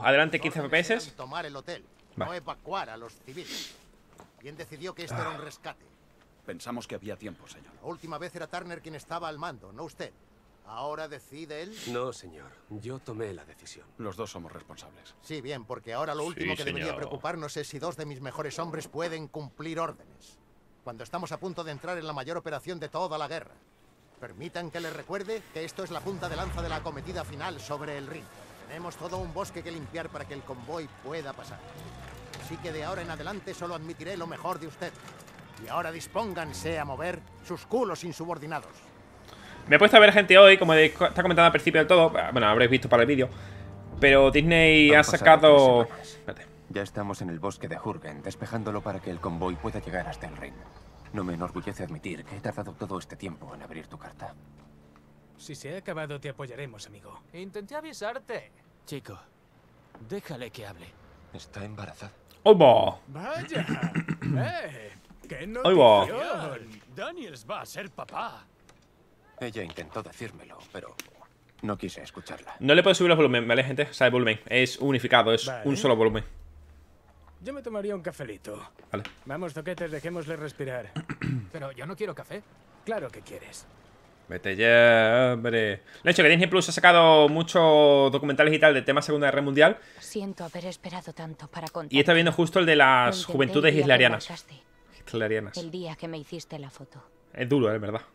Adelante, 15 FPS. Tomar el hotel, no evacuar a los civiles. ¿Quién decidió que esto era un rescate? Pensamos que había tiempo, señor. La última vez era Turner quien estaba al mando, no usted. ¿Ahora decide él? No, señor. Yo tomé la decisión. Los dos somos responsables. Sí, bien, porque ahora lo último que debería preocuparnos es si dos de mis mejores hombres pueden cumplir órdenes. Cuando estamos a punto de entrar en la mayor operación de toda la guerra. Permitan que les recuerde que esto es la punta de lanza de la acometida final sobre el Rin. Tenemos todo un bosque que limpiar para que el convoy pueda pasar. Así que de ahora en adelante solo admitiré lo mejor de usted. Y ahora dispónganse a mover sus culos insubordinados. Me he puesto a ver gente hoy, como está comentando al principio del todo. Bueno, habréis visto para el vídeo. Pero Disney ha sacado... Espérate. Ya estamos en el bosque de Jürgen, despejándolo para que el convoy pueda llegar hasta el Rin. No me enorgullece admitir que he tardado todo este tiempo en abrir tu carta. Si se ha acabado, te apoyaremos, amigo. Intenté avisarte. Chico, déjale que hable. Está embarazada. ¡Oy, va! ¡Vaya! ¡Qué ¡Oy, va! notición! Daniels va a ser papá. Ella intentó decírmelo, pero no quise escucharla. No le puedo subir los volumen, ¿vale, gente? O sea, el volumen es unificado, es un solo volumen. Yo me tomaría un cafelito. Vale. Vamos, zoquetes, dejémosle respirar. Pero yo no quiero café. Claro que quieres. Vete ya, hombre. De hecho, que Disney Plus ha sacado muchos documentales y tal de tema Segunda Guerra Mundial. Siento haber esperado tanto para contar. Y está viendo justo el de las juventudes hitlerianas. Hitlerianas. El día que me hiciste la foto. Es duro, es verdad.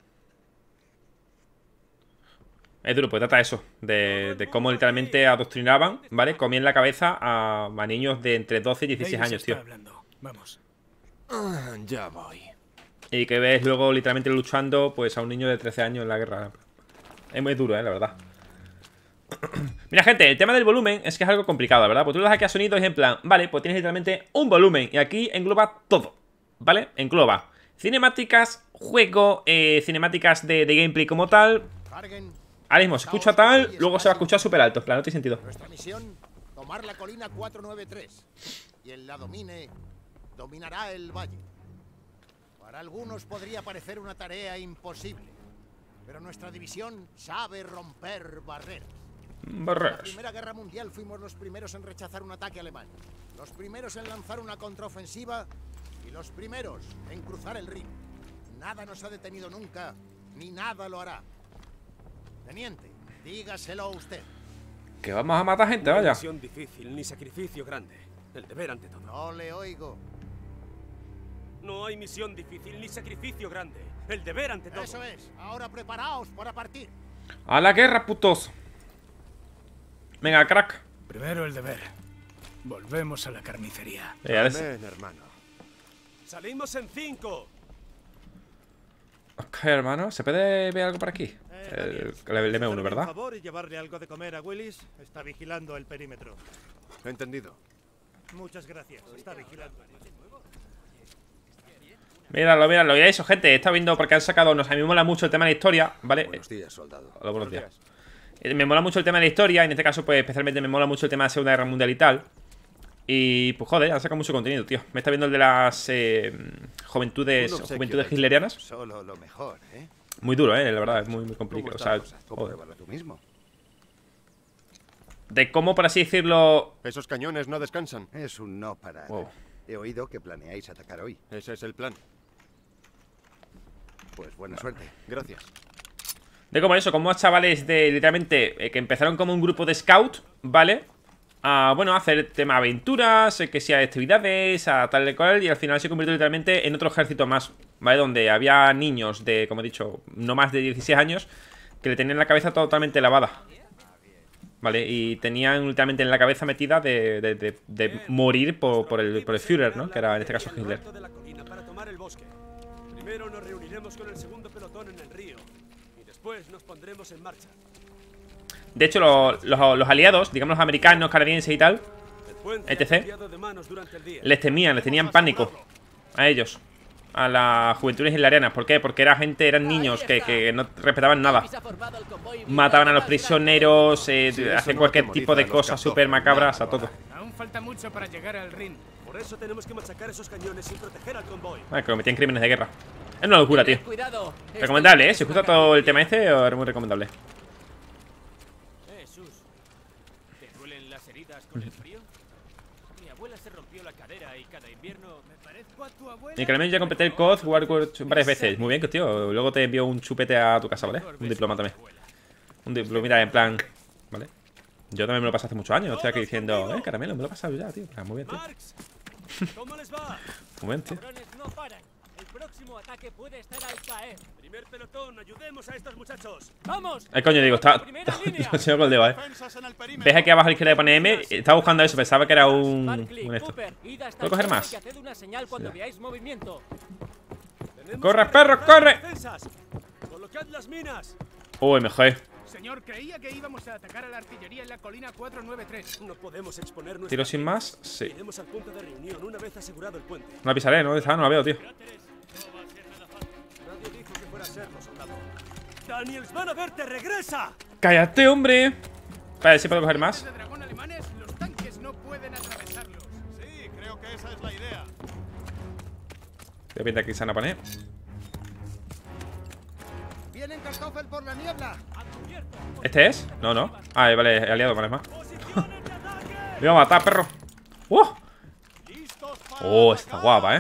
Es duro, pues trata eso. De cómo literalmente adoctrinaban, ¿vale? Comían la cabeza a niños de entre 12 y 16 años, tío. Vamos. Ya voy. Y que ves luego literalmente luchando pues a un niño de 13 años en la guerra. Es muy duro, la verdad. Mira, gente, el tema del volumen es que es algo complicado, ¿verdad? Pues tú le das aquí a sonido y en plan, vale, pues tienes literalmente un volumen. Y aquí engloba todo, ¿vale? Engloba cinemáticas, juego, cinemáticas de gameplay como tal. Ahora mismo se escucha tal, luego se va a escuchar súper alto. Claro, no tiene sentido. Nuestra misión, tomar la colina 493. Y el la domine, dominará el valle. Para algunos podría parecer una tarea imposible, pero nuestra división sabe romper barreras. En la Primera Guerra Mundial fuimos los primeros en rechazar un ataque alemán, los primeros en lanzar una contraofensiva y los primeros en cruzar el Rin. Nada nos ha detenido nunca, ni nada lo hará. Teniente, dígaselo usted. Que vamos a matar gente, vaya. No hay misión difícil ni sacrificio grande. El deber ante todo. No le oigo. No hay misión difícil ni sacrificio grande. El deber ante todo. Eso es. Ahora preparaos para partir. A la guerra, putos. Venga, crack. Primero el deber. Volvemos a la carnicería. Amén, hermano. Salimos en 5. Ok, hermano. ¿Se puede ver algo por aquí? El M1, ¿verdad? Por favor y llevarle algo de comer a Willis. Está vigilando el perímetro. Entendido. Muchas gracias. Está vigilando. Míralo, míralo. Y eso, gente, está viendo porque han sacado. A mí me mola mucho el tema de la historia, ¿vale? Buenos días, soldado. Hola, buenos días. Me mola mucho el tema de la historia. En este caso, pues especialmente me mola mucho el tema de la Segunda Guerra Mundial y tal. Y pues joder, han sacado mucho contenido, tío. Me está viendo el de las juventudes hitlerianas. Solo lo mejor, ¿eh? Muy duro, la verdad, es muy complicado. O sea, Pruébalo tú mismo. De cómo, por así decirlo. Esos cañones no descansan. Es un no parar. Wow. He oído que planeáis atacar hoy. Ese es el plan. Pues buena suerte. Gracias. De cómo eso, como chavales de literalmente que empezaron como un grupo de scout, ¿vale? A, bueno, a hacer tema aventuras, que sea actividades, a tal y cual. Y al final se convirtió literalmente en otro ejército más, ¿vale? Donde había niños de, como he dicho, no más de 16 años que le tenían la cabeza totalmente lavada, ¿vale? Y tenían literalmente en la cabeza metida de morir por el Führer, ¿no? Que era en este caso Hitler. Primero nos reuniremos con el segundo pelotón en el río y después nos pondremos en marcha. De hecho, los aliados, digamos los americanos, canadienses y tal, etc., les temían, les tenían pánico a ellos, a las juventudes hitlerianas. ¿Por qué? Porque eran niños que no respetaban nada. Mataban a los prisioneros, hacían cualquier tipo de cosas súper macabras, a todo. Aún falta mucho para llegar al Rin. Por eso tenemos que machacar esos cañones y proteger al convoy. Que cometían crímenes de guerra. Es una locura, tío. Recomendable, Si os gusta todo el tema es muy recomendable. Sus. ¿Te duelen las heridas Mi abuela se rompió la cadera y cada invierno me parezco a tu abuela. Y que al menos ya completé el COD Warcraft varias veces. Muy bien, tío. Luego te envío un chupete a tu casa, ¿vale? Un diploma también. Un diplomita en plan, ¿vale? Yo también me lo pasé hace muchos años. Estoy aquí diciendo, caramelo, me lo he pasado ya, tío. Muy bien, tío. ¿Cómo les va? Muy bien, tío. No paran. El próximo ataque puede estar al caer. Primer pelotón, ayudemos a estos muchachos. ¡Vamos! Coño, digo, está. Lo señor con el dedo, ¿Ves aquí abajo a la izquierda que pone M? Estaba buscando eso, pensaba que era un esto. ¿Puedo coger más? ¡Corre, perro, corre! Colocad las minas. Uy, mejor. Señor, creía que íbamos a atacar a la artillería en la colina 493. No podemos exponer nuestra... ¿Tiro sin más? Sí. Iremos al punto de reunión una vez asegurado el puente. No la pisaré, ¿no? ¿Dónde está? No la veo, tío. Nadie dijo que fuera a serlo, soldado. ¡Daniels, van a verte! ¡Regresa! ¡Cállate, hombre! Vale, ¿sí puedo coger más? De dragón alemanes, los tanques no pueden atravesarlos. Sí, creo que esa es la idea. Voy a pintar aquí sana poner. Vienen Kartoffel por la niebla. ¿Este es? No, no. Ah, vale, aliado, vale más. Me iba a matar, perro. Oh, está guapa,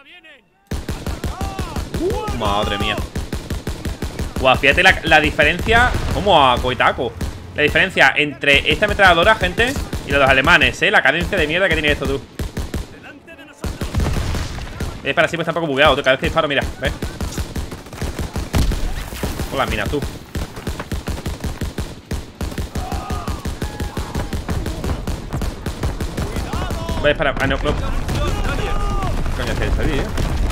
madre mía. Guau, fíjate la diferencia. Como a coitaco. La diferencia entre esta ametralladora, gente, y los alemanes, la cadencia de mierda que tiene esto, tú. Es para siempre, está un poco bugueado, tú. Cada vez que disparo, mira, ¿ves? Con las minas, tú. Voy a disparar. Ah, no. Coño, que está ahí,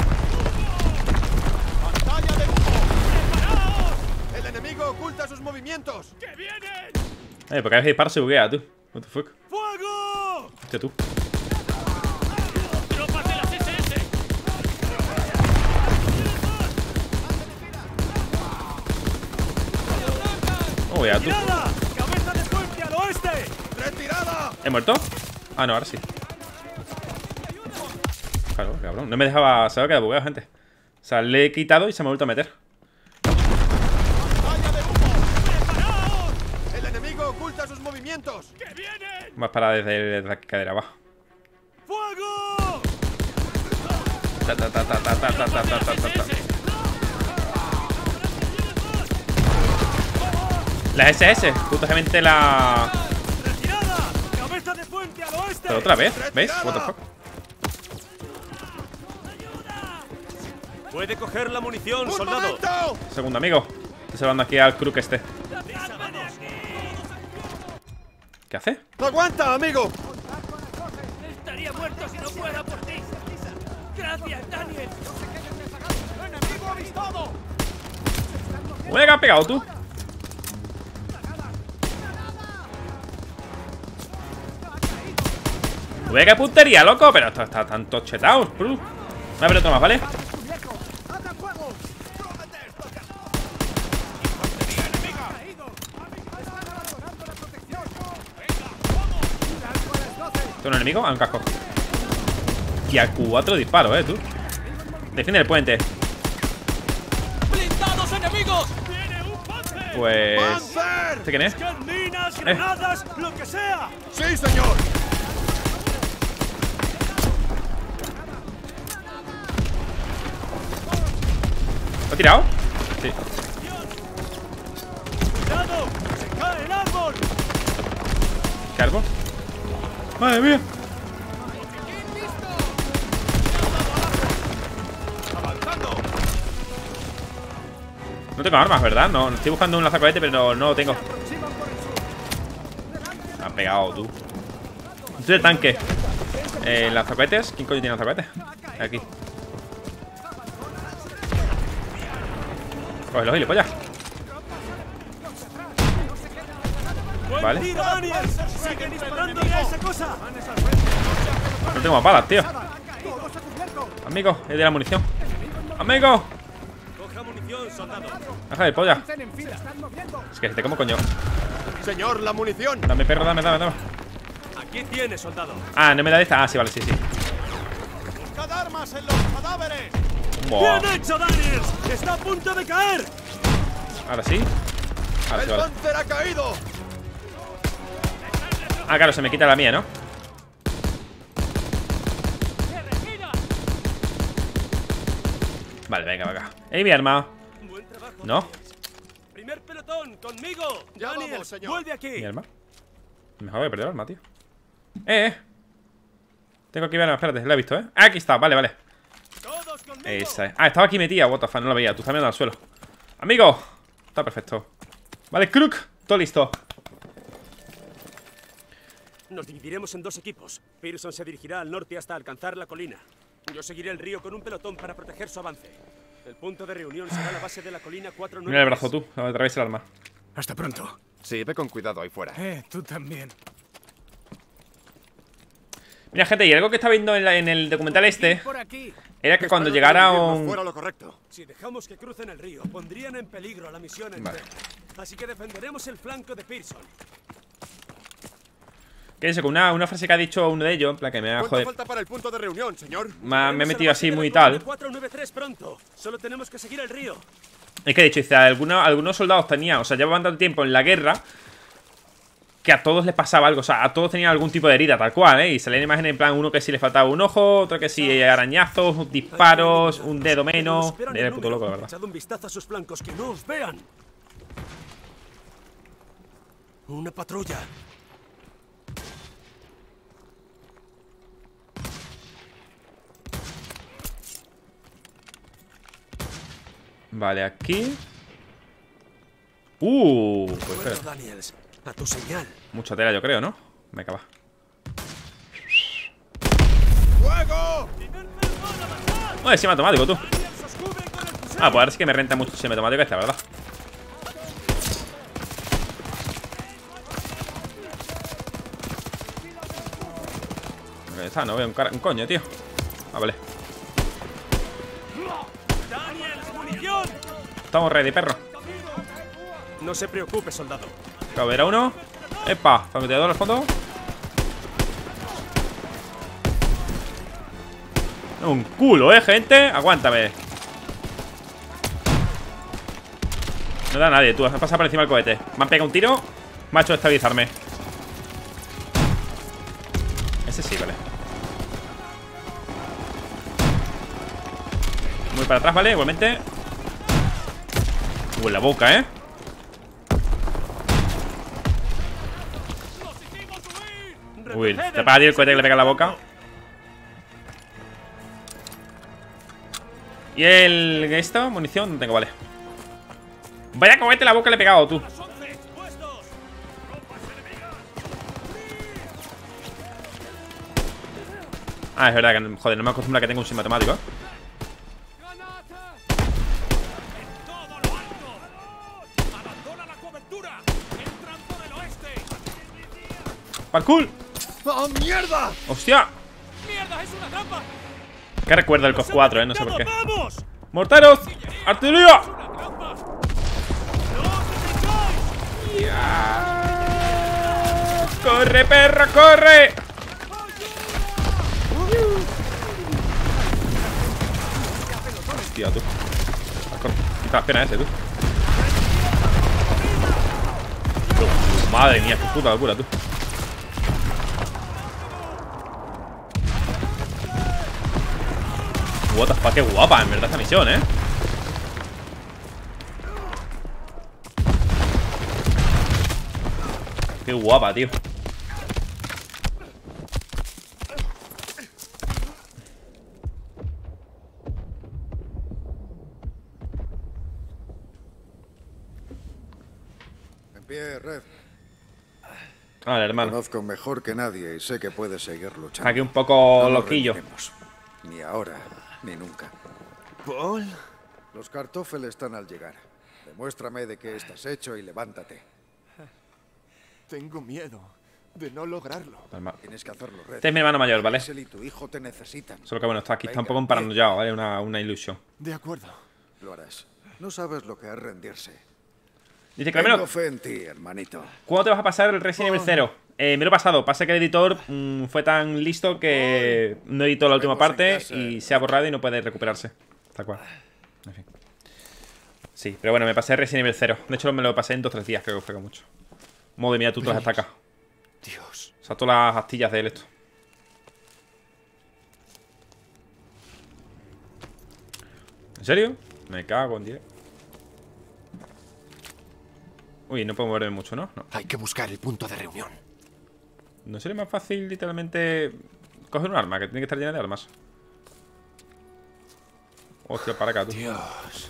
¡Pantalla de humo! ¡Preparaos! ¡El enemigo oculta sus movimientos! ¡Que vienen! Porque cada vez que disparo se buguea, tú. What the fuck. ¡Fuego! Hostia, tú. ¡Tropas de las SS! Oh, ya, tú. ¡Tirada! ¡Cabeza de puente al oeste! ¡Retirada! ¿He muerto? Ah, no, ahora sí. Claro, cabrón. No me dejaba. Se había quedado bugueado, gente. O sea, le he quitado y se me ha vuelto a meter. ¡Pantalla de humo! ¡Preparaos! ¡El enemigo oculta sus movimientos! ¡Que vienen! Más para desde la cadera abajo. ¡Fuego! Ta, ta, ta, ta, ta, ta, ta, ta, ta, ta, ta. Las SS, justamente la. ¡Retirada! ¡Cabeza de puente al oeste! Pero otra vez, ¿veis? What the fuck. Puede coger la munición, ¡Un soldado. momento! Segundo amigo. Estoy salvando aquí al crook este. ¿Qué hace? ¡Aguanta, amigo! Estaría muerto si no fuera por ti. Gracias, Daniel. ¡Enemigo avistado! Uy, que has pegado tú. Uy, qué puntería, loco. Pero esto está tan tochetado, bro. Voy a ver otro más, ¿vale? ¿Tú un enemigo? Ah, un casco. Y a 4 disparos, tú. Defiende el puente. ¡Blindados enemigos! Pues. ¡Panzer! ¿Este quién es? ¡Minas, granadas, lo que sea! ¡Sí, señor! ¿Lo he tirado? Sí. ¡Cuidado! ¡Se cae el árbol! ¿Qué árbol? ¡Madre mía! ¡Avanzando! No tengo armas, ¿verdad? No, estoy buscando un lanzacohete, pero no lo tengo. Me ha pegado, tú. Estoy de tanque. Lanzacohetes. ¿Quién coño tiene lanzacohetes? Aquí. Cógelo, gilipollas. Vale. ¡Tiro, Daniel! ¡Sigue disparándole a esa cosa! No tengo más balas, tío. Amigo, he de la munición. Amigo. Coja munición, soldado. Deja de polla. Es que te como coño. Señor, la munición. Dame, perro, dame. Aquí tiene, soldado. Ah, no me da esta. Ah, sí, vale, sí. Buscad armas en los cadáveres. Buah. ¡Bien hecho, Daniels! ¡Está a punto de caer! Ahora sí. Ahora sí, ¡El vale. Panzer ha caído! Ah, claro, se me quita la mía, ¿no? Vale, venga, venga. ¡Ey, mi arma! Buen trabajo. ¿No? Primer pelotón, conmigo. Ya Daniels, vamos, señor. vuelve aquí. ¿Mi arma? Mejor voy a perder el arma, tío. Tengo aquí mi arma, espérate, la he visto, Aquí está, vale, vale. Todos conmigo. Esa es. Ah, estaba aquí metida, what the fuck, no la veía. Tú estás mirando al suelo. Amigo. Está perfecto. Vale, Crook, todo listo. Nos dividiremos en 2 equipos. Pearson se dirigirá al norte hasta alcanzar la colina. Yo seguiré el río con un pelotón para proteger su avance. El punto de reunión será la base de la colina 493. Mira el brazo tú, atraviesa el arma. Hasta pronto. Sí, ve con cuidado ahí fuera. Tú también. Mira, gente, y algo que estaba viendo en el documental este Por aquí. era que cuando Espero llegara que el invierno un... fuera lo correcto. Si dejamos que crucen el río, pondrían en peligro la misión entera. Vale. Así que defenderemos el flanco de Pearson. Que eso, con una frase que ha dicho uno de ellos, en plan que me ha ¿Cuánto joder. falta para el punto de reunión, señor? Me he Llegaremos a la metido base así de la muy colina tal. 493 pronto. Solo tenemos que seguir el río. Es que he dicho, dice, algunos soldados tenían, o sea, llevaban tanto tiempo en la guerra que a todos les pasaba algo, o sea, a todos tenían algún tipo de herida, tal cual, Y salían imágenes en plan, uno que sí le faltaba un ojo, otro que sí arañazos, disparos, un dedo menos. Era el puto loco, la verdad. Echad un vistazo a sus flancos, que no os vean. Una patrulla. Vale, aquí. Pues Bueno, espera. Daniels, a tu señal. Mucha tela, yo creo, ¿no? Venga, va. ¡Fuego! Oye, semiautomático, tú. Daniels, os cubre con el fusil. Pues ahora sí que me renta mucho el semiautomático este, la verdad. Ahí está, no veo un coño, tío. Ah, vale. Daniels, munición. Estamos ready, perro. No se preocupe, soldado. Acabo de ver a uno. Epa, francotirador al fondo. Un culo, gente. Aguántame. No da a nadie, tú. Has pasado por encima del cohete. Me han pegado un tiro. Me ha hecho estabilizarme. Ese sí, vale. Muy para atrás, ¿vale? Igualmente. En la boca, Uy, te para ti el cohete que le pega en la boca. ¿Y esto? Munición, no tengo, vale. Vaya cohete en la boca le he pegado, tú. Ah, es verdad que, joder, no me acostumbro a que tenga un semiautomático. ¡Parkour! ¡Oh, mierda! ¡Hostia! ¡Mierda, es una trampa! ¿Qué recuerda el COF 4, no sé por qué? ¡Vamos! ¡Morteros! ¡Artillería! ¡Corre, perro, corre! Hostia, tú. Quita las penas ese, tú. Madre mía, qué puta locura, tú. What the fuck, qué guapa, en verdad, esta misión, Qué guapa, tío. En pie, Red. Vale, hermano. Conozco mejor que nadie y sé que puedes seguir luchando. Aquí un poco No nos loquillo. rendiremos. Ni ahora, ni nunca. ¿Paul? Los Kartoffel están al llegar. Demuéstrame de qué estás hecho y levántate. Tengo miedo de no lograrlo. Tienes que hacerlo, Red. Este es mi hermano mayor, ¿vale? Axel y tu hijo te necesitan. Solo que bueno, está aquí, está un Venga, poco paranoiado, ¿vale? Una ilusión. De acuerdo. Lo harás. No sabes lo que es rendirse. Dice que al menos, Tengo fe en ti, hermanito. ¿cuándo te vas a pasar el Resident Evil 0? Me lo he pasado. Pasa que el editor fue tan listo que no editó la última parte y se ha borrado y no puede recuperarse. Tal cual. En fin. Sí, pero bueno, me pasé Resident Evil 0. De hecho, me lo pasé en 2 o 3 días, creo que fue mucho. Madre mía, tú todas las estacas. Dios. O sea, todas las astillas de él, esto. ¿En serio? Me cago en 10. Uy, no puedo moverme mucho, ¿no? No. Hay que buscar el punto de reunión. ¿No sería más fácil, literalmente, coger un arma que tiene que estar llena de armas? Hostia, para acá, tú. Dios.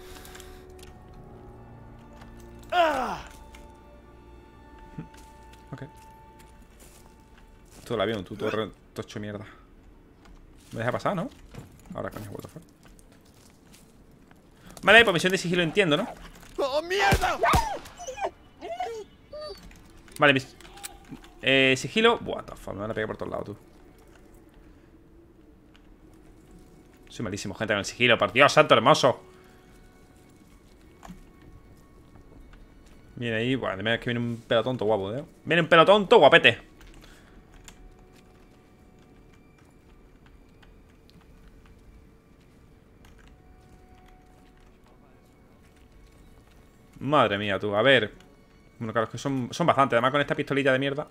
Ok. Todo el avión, tú, todo hecho mierda. Me deja pasar, ¿no? Ahora, coño, what the fuck. Vale, pues misión de sigilo entiendo, ¿no? ¡Oh, mierda! Vale, sigilo. What the fuck, me van a pegar por todos lados, tú. Soy malísimo, gente, con el sigilo. Por Dios santo hermoso. Viene ahí, bueno, es que viene un pelotón todo guapo, ¿eh? Viene un pelotón todo guapete. Madre mía, tú, a ver. Bueno, claro, es que son bastantes. Además con esta pistolita de mierda.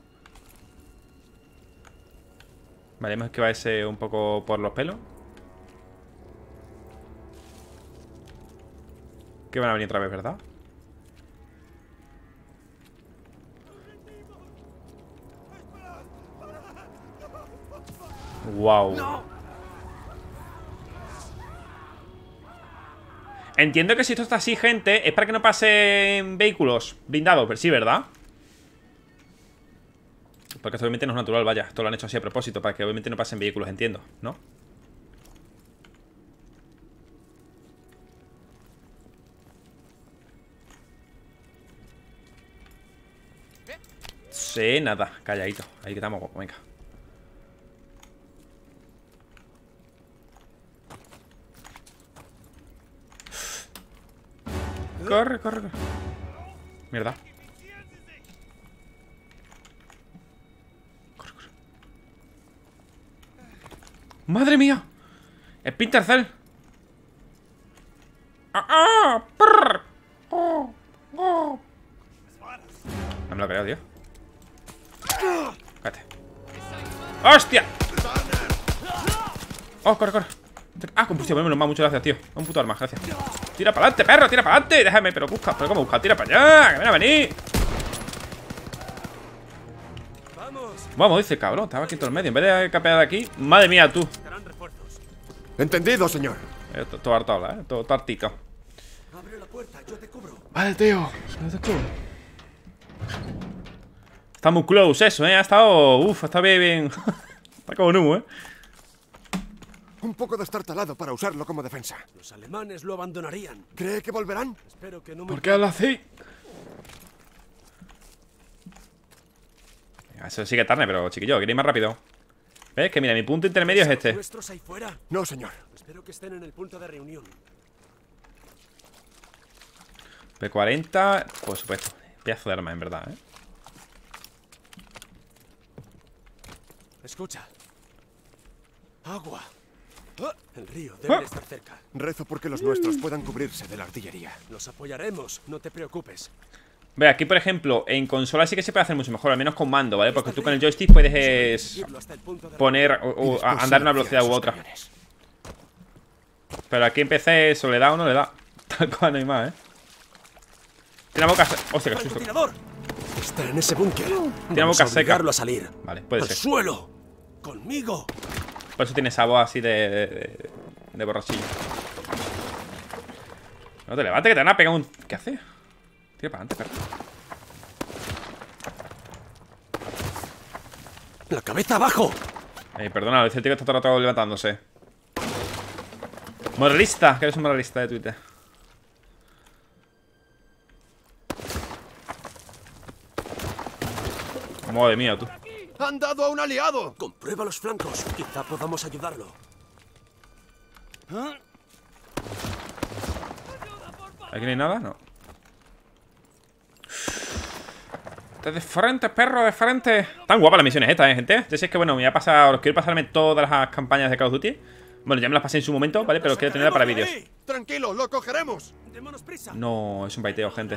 Vale, hemos esquivado ese un poco por los pelos. Que van a venir otra vez, ¿verdad? Wow. Entiendo que si esto está así, gente, es para que no pasen vehículos blindados, pero sí, ¿verdad? Porque esto obviamente no es natural, vaya. Esto lo han hecho así a propósito, para que obviamente no pasen vehículos, entiendo, ¿no? Sí, nada, calladito. Ahí que estamos, venga. Corre, corre, corre. Mierda. Corre, corre. ¡Madre mía! Splinter Cell. No me lo creo, tío. Cállate. ¡Hostia! ¡Oh, corre, corre! Ah, combustible, menos mal, muchas gracias, tío. Un puto arma, gracias. Tira para adelante, perro, tira para adelante. Déjame, pero busca, pero ¿cómo busca? Tira para allá, que me van a venir. Vamos, dice, cabrón, estaba aquí todo el medio. En vez de capear de aquí, madre mía, tú. Entendido, señor. Todo harto habla, todo hartito. Abre la puerta, yo te cubro. Vale, tío, yo te cubro. Está muy close eso, Ha estado... Uf, está bien. Está como numo, Un poco destartalado para usarlo como defensa. Los alemanes lo abandonarían. ¿Cree que volverán? Espero que no me... ¿Por qué habla así? Eso sigue tarde, pero chiquillo, queréis más rápido. ¿Ves? Que mira, mi punto intermedio es este. ¿Nuestros ahí fuera? No, señor. Espero que estén en el punto de reunión. P40, por supuesto. Pedazo de arma, en verdad, Escucha. Agua. El río debe estar cerca. Rezo porque los nuestros puedan cubrirse de la artillería. Los apoyaremos, no te preocupes. Ve, aquí por ejemplo, en consola sí que se puede hacer mucho mejor, al menos con mando, ¿vale? Porque tú con el joystick puedes poner o andar a una velocidad u otra. Pero aquí en PC eso le da o no le da. Tal cual no hay más, Tiene la boca... Hostia, qué susto. Está en ese búnker. Tiene la boca seca. A salir. Vale, puede ¡Al ser. suelo! ¡Conmigo! Por eso tiene esa voz así de borrachillo. No te levantes, que te van a pegar un... ¿Qué hace? Tira para adelante, perro. ¡La cabeza abajo! Perdona, dice el tío que está todo el rato levantándose. Moralista, que eres un moralista de Twitter. Madre mía, tú. ¡Han dado a un aliado! Comprueba los flancos. Quizá podamos ayudarlo. ¿Aquí no hay nada? No. De frente, perro, de frente. Tan guapas las misiones estas, gente. Ya sé que, bueno, me voy a pasar... Quiero pasarme todas las campañas de Call of Duty. Bueno, ya me las pasé en su momento, ¿vale? Pero quiero tenerla para vídeos. Tranquilo, lo cogeremos. Démonos prisa. No, es un baiteo, gente.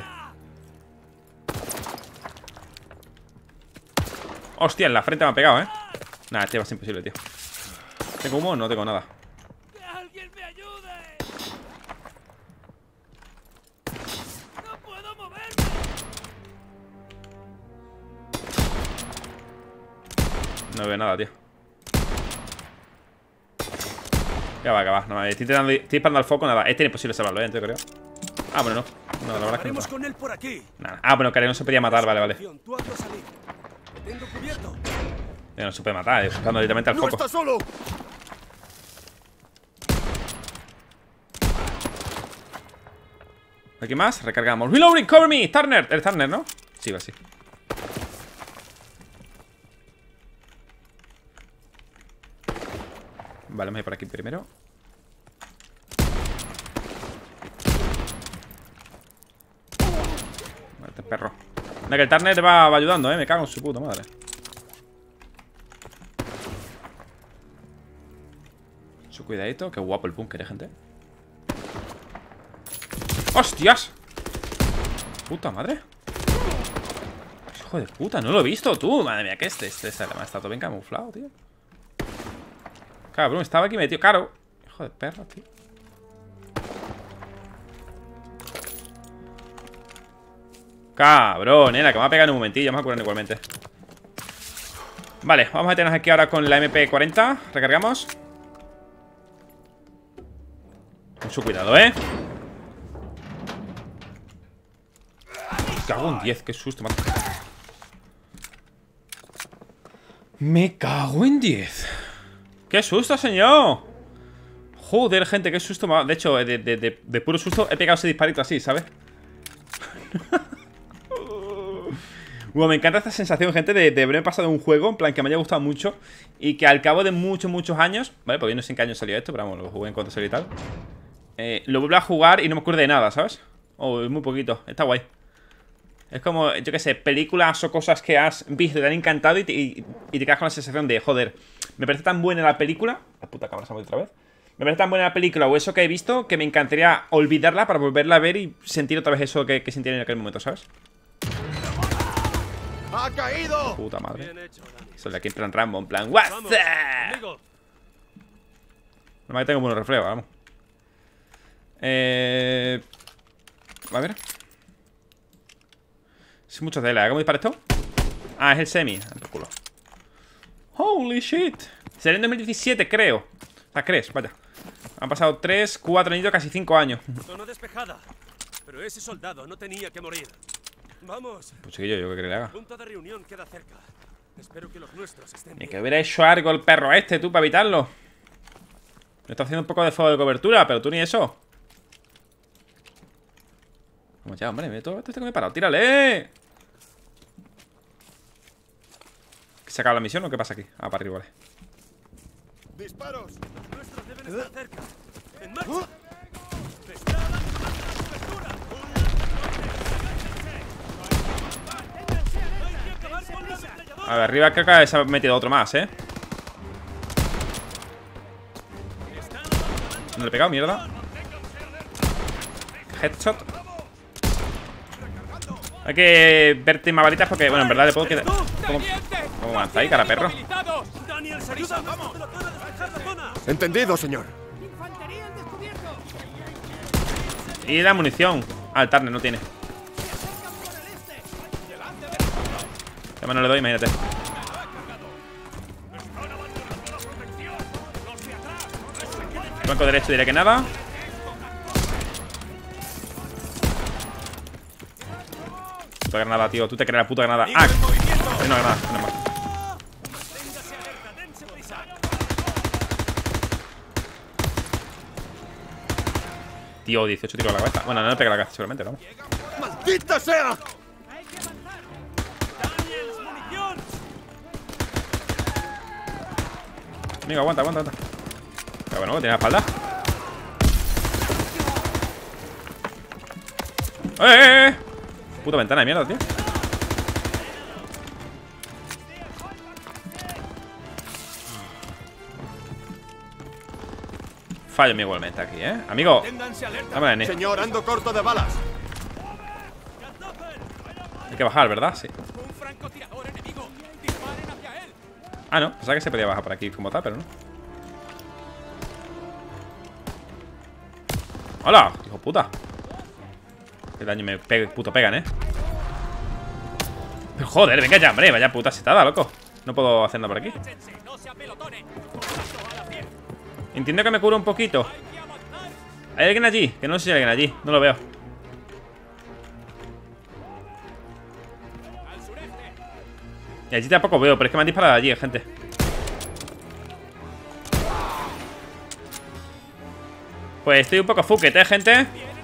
Hostia, en la frente me ha pegado, Nada, este va a ser imposible, tío. ¿Tengo humo? No tengo nada. ¡Que alguien me ayude! No veo nada, tío. Que va. No, estoy disparando al foco, nada. Este es imposible salvarlo, yo creo. Ah, bueno, no. No, la verdad es que no. Con él por aquí. Nada. Ah, bueno, que no se podía matar, vale. Tú hazlo salir. Te tengo cubierto. No se puede matar, buscando directamente al foco. ¡No está solo! Aquí más, recargamos. Reloading, cover me, Turner. El Turner, ¿no? Sí, va así. Vale, vamos a ir por aquí primero. Vale, este perro. Mira que el Turner va ayudando, me cago en su puta madre. Su cuidadito, qué guapo el búnker, gente. ¡Hostias! Puta madre. Hijo de puta, no lo he visto tú. Madre mía, que este está todo bien camuflado, tío. Cabrón, estaba aquí metido. Claro. Hijo de perro, tío. Cabrón, la que me va a pegar en un momentillo. Me acuerdo igualmente. Vale, vamos a meternos aquí ahora con la MP40. Recargamos. Mucho cuidado, Me cago en 10, qué susto, man. Me cago en 10. ¡Qué susto, señor! Joder, gente, qué susto. De hecho, de puro susto he pegado ese disparito así, ¿sabes? Bueno, me encanta esta sensación, gente, de haberme pasado un juego, en plan, que me haya gustado mucho. Y que al cabo de muchos años, ¿vale? Porque yo no sé en qué año salió esto, pero vamos, lo jugué en cuanto salió y tal. Lo vuelvo a jugar y no me acuerdo de nada, ¿sabes? Muy poquito, está guay. Es como, yo qué sé, películas o cosas que has visto y te han encantado y te quedas con la sensación de, joder, me parece tan buena la película. La puta cámara se ha movido otra vez. Me parece tan buena la película o eso que he visto que me encantaría olvidarla para volverla a ver y sentir otra vez eso que sentí en aquel momento, ¿sabes? ¡Ha caído! Puta madre. Soy de aquí en plan Rambo, en plan WhatsApp. No me tengo buenos reflejos, vamos. A ver. Es mucho tela, ¿cómo dispara esto? Ah, es el semi. Por culo. Holy shit. Sería en 2017, creo. O sea, crees, vaya. Han pasado 3, 4 años, casi 5 años. Zona despejada. Pero ese soldado no tenía que morir. Vamos. Pues chiquillo, yo qué creo que le haga. El punto de reunión queda cerca. Espero que los nuestros estén Ni bien. que hubiera hecho algo el perro este, tú, para evitarlo. Me está haciendo un poco de fuego de cobertura, pero tú ni eso. Vamos ya, hombre, todo esto que me he parado. ¡Tírale! ¿Se acaba la misión o qué pasa aquí? Ah, para arriba, vale. ¡Disparos! Los nuestros deben estar cerca. ¡En marcha! ¡Está dando cobertura! A ver, arriba creo que se ha metido otro más, No le he pegado, mierda. Headshot. Hay que ver tema balitas porque, bueno, en verdad le puedo quedar. ¿Cómo avanza ahí, cara perro? Entendido, señor. Y la munición. Ah, el Turner no tiene. Ya no le doy, imagínate. Flanco derecho diré que nada. Puta granada, tío. Tú te crees la puta granada. ¡Ah! Hay una granada. No más. Tío, 18 tiros a la cabeza. Bueno, no le pega la cabeza seguramente, ¿no? ¡Maldita sea! Amigo, aguanta. Pero bueno, tiene la espalda. ¡Eh! Puta ventana de mierda, tío. Fallo mi igualmente aquí, Amigo, dame la Señor, ando corto de balas. Hay que bajar, ¿verdad? Sí. Ah, no, pensaba que se podía bajar por aquí como tal, pero no. ¡Hola! Hijo puta. Qué daño me puto pegan, Pero joder, venga ya, hombre. Vaya puta setada, loco. No puedo hacer nada por aquí. Entiendo que me curo un poquito. ¿Hay alguien allí? Que no sé si hay alguien allí. No lo veo. Y allí tampoco veo, pero es que me han disparado allí, gente. Pues estoy un poco fuquete, gente.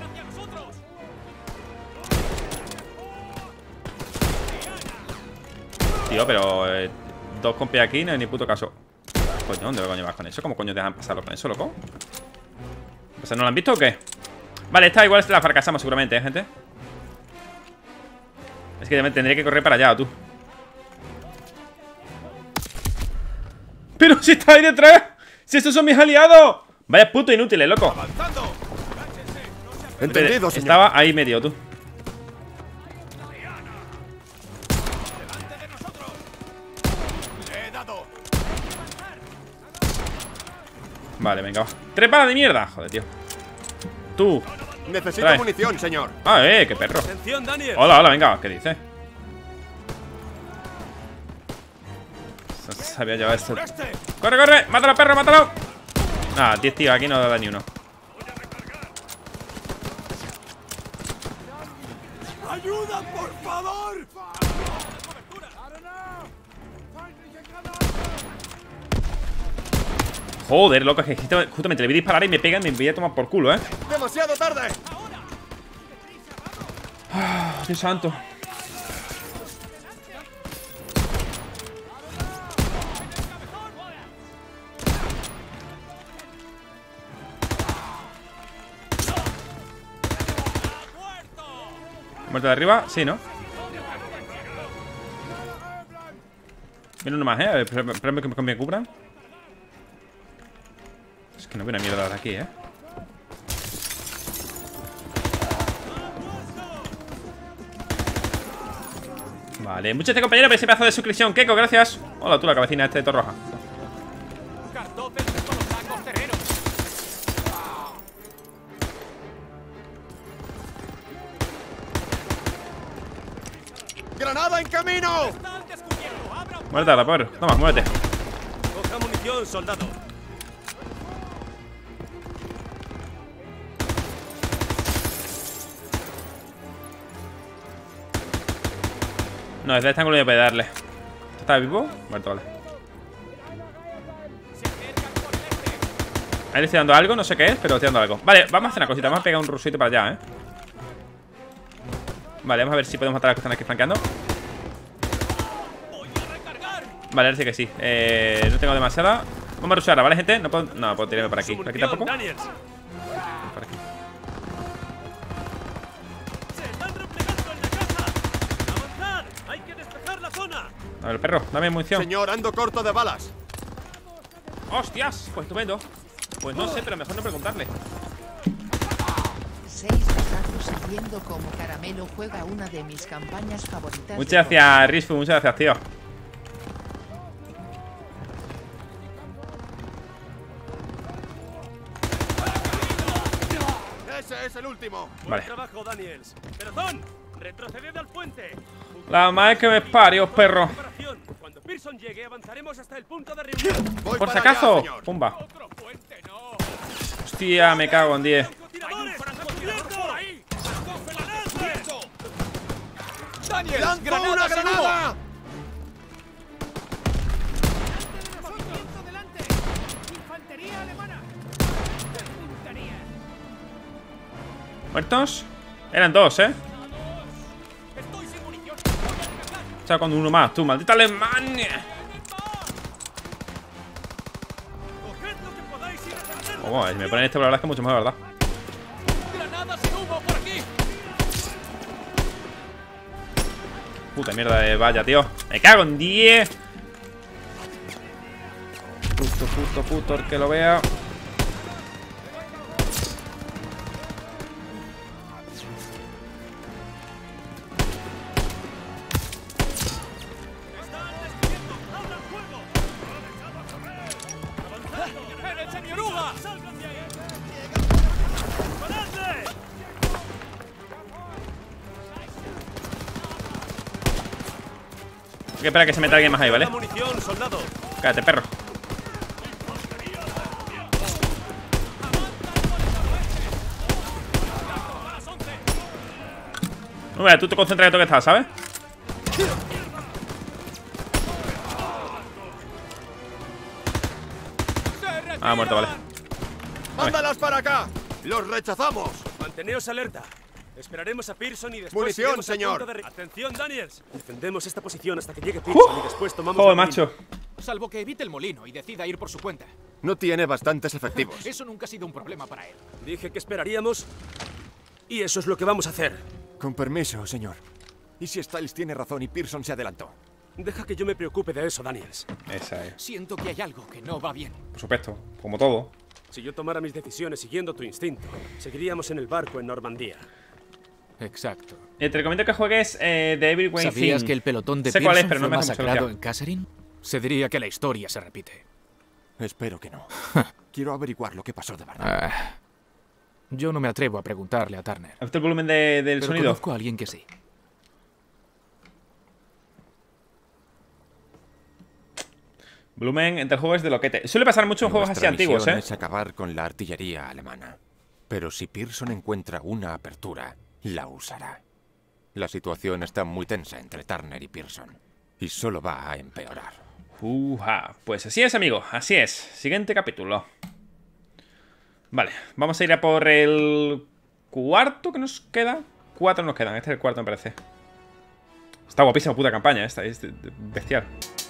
Tío, pero dos compis aquí, no hay ni puto caso. Coño, ¿dónde coño vas con eso? ¿Cómo coño te dejan pasarlo con eso, loco? O sea, ¿no lo han visto o qué? Vale, esta igual la fracasamos seguramente, gente. Es que tendré que correr para allá, tú. ¡Pero si está ahí detrás! ¡Si estos son mis aliados! Vaya puto inútiles, loco. Entendido, señor. Estaba ahí medio, tú. Vale, venga, va. ¡Tres balas de mierda! Joder, tío. Tú. Necesito Trae. munición, señor. Ah, qué perro. Atención, Daniel. Hola, hola, venga, ¿qué dices? Sabía llevar esto. ¡Corre, corre! ¡Mátalo, perro, mátalo! Ah, 10 tíos, aquí no da ni uno. ¡Ayuda, por favor! Joder, loco, es que justamente le vi disparar y me pegan y me voy a tomar por culo, ¡Demasiado tarde! Dios santo. ¿Muerto de arriba? Sí, ¿no? Viene uno más, espérame que me cubran. Es que no veo una mierda de aquí, Vale, muchas gracias, compañero, por ese pedazo de suscripción. Keiko, gracias. Hola, tú, la cabecina de Torroja. ¡Granada en camino! Muérete, rapor. Toma, muévete. Coja munición, soldado. No, desde este ángulo no puede darle. ¿Está vivo? Muerto, vale. Ahí le estoy dando algo, no sé qué es, pero estoy dando algo. Vale, vamos a hacer una cosita, vamos a pegar un rusito para allá, Vale, vamos a ver si podemos matar a los que están aquí flanqueando. Vale, ahora sí que sí. No tengo demasiada. Vamos a rushear, ¿vale, gente? No puedo tirarme por aquí. ¿Por aquí tampoco? Por aquí. A ver, perro, dame munición. Señor, ando corto de balas. ¡Hostias! Pues estupendo. Pues no sé, pero mejor no preguntarle. 6 batazos sabiendo cómo Caramelo juega una de mis campañas favoritas. Muchas gracias, Risfu, muchas gracias, tío. Ese es el último. Vale. Buen trabajo, Daniels. Pelotón, retroceded al puente. La madre que me parió, perro. Cuando Pearson llegue, avanzaremos hasta el punto de reunión. Por si acaso. Pumba. Hostia, me cago en 10. ¡Daniel! ¡Lanzo una granada! ¿Muertos? Eran dos, Está con uno más, tú, maldita Alemania. Oh, si me ponen este, la verdad es que mucho más, ¿verdad? Puta mierda de valla, tío. Me cago en 10. Puto, el que lo vea. Hay que esperar a que se meta alguien más ahí, ¿vale? Munición, soldado. Cállate, perro. No, mira, tú te concentras en todo que estás, ¿sabes? Ah, muerto, vale. ¡Mándalas para acá! ¡Los rechazamos! Manteneos alerta. Esperaremos a Pearson y después... ¡Munición, iremos al señor! punto de ¡Atención, Daniels! Defendemos esta posición hasta que llegue Pearson y después tomamos... Joder, la macho. Salvo que evite el molino y decida ir por su cuenta. No tiene bastantes efectivos. Eso nunca ha sido un problema para él. Dije que esperaríamos y eso es lo que vamos a hacer. Con permiso, señor. ¿Y si Styles tiene razón y Pearson se adelantó? Deja que yo me preocupe de eso, Daniels. Esa es. Siento que hay algo que no va bien. Por supuesto, como todo. Si yo tomara mis decisiones siguiendo tu instinto, seguiríamos en el barco en Normandía. Exacto. Te recomiendo que juegues The Every Way ¿Sabías Thing. que el pelotón de Sé cuál es, Pearson pero no fue me hace mucha masacrado gracia. en Kasserine? Se diría que la historia se repite. Espero que no. Quiero averiguar lo que pasó de verdad. Yo no me atrevo a preguntarle a Turner. ¿Has el volumen del Pero sonido? conozco a alguien que sí. Volumen entre juegos de loquete. Suele pasar mucho en juegos así Nuestra antiguos, misión ¿eh? es acabar con la artillería alemana. Pero si Pearson encuentra una apertura, la usará. La situación está muy tensa entre Turner y Pearson. Y solo va a empeorar. Pues así es, amigo. Así es. Siguiente capítulo. Vale, vamos a ir a por el cuarto que nos queda. 4 nos quedan. Este es el cuarto, me parece. Está guapísima puta campaña esta. Es bestial.